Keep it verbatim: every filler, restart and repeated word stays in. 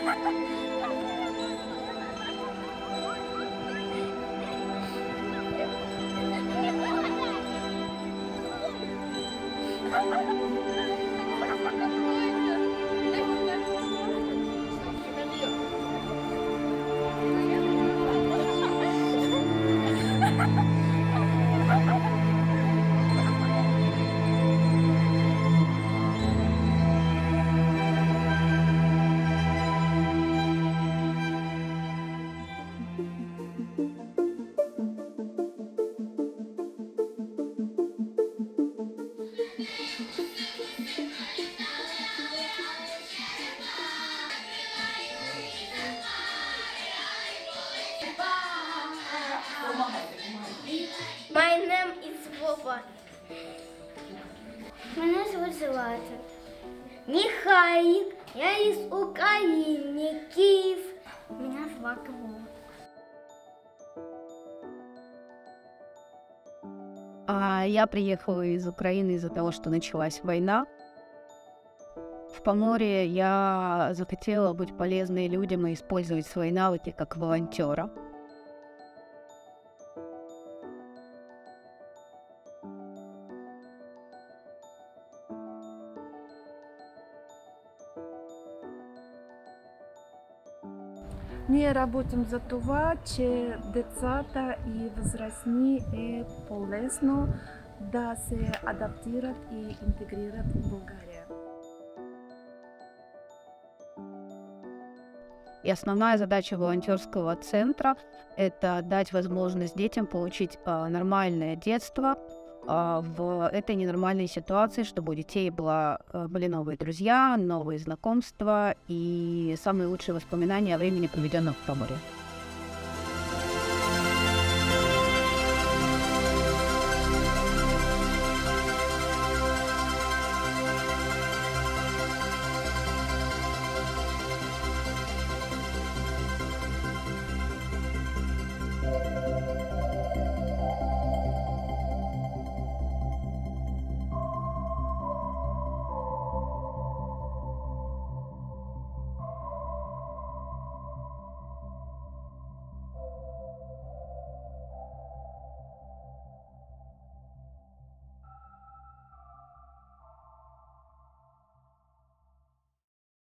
My name is Вова. Мене звуть Злата. Михайлик. Я из Украины, Киев. Меня звать Вова. А я приехала из Украины из-за того, что началась война. В Поморье я захотела быть полезной людям и использовать свои навыки как волонтера. Ние работим за това, че децата и възрастни е по-лесно да се адаптират и интегрират в България. И основная задача волонтерского центра – это дать возможность детям получить а, нормальное детство а, в этой ненормальной ситуации, чтобы у детей была, а, были новые друзья, новые знакомства и самые лучшие воспоминания о времени, проведенном в Поморье.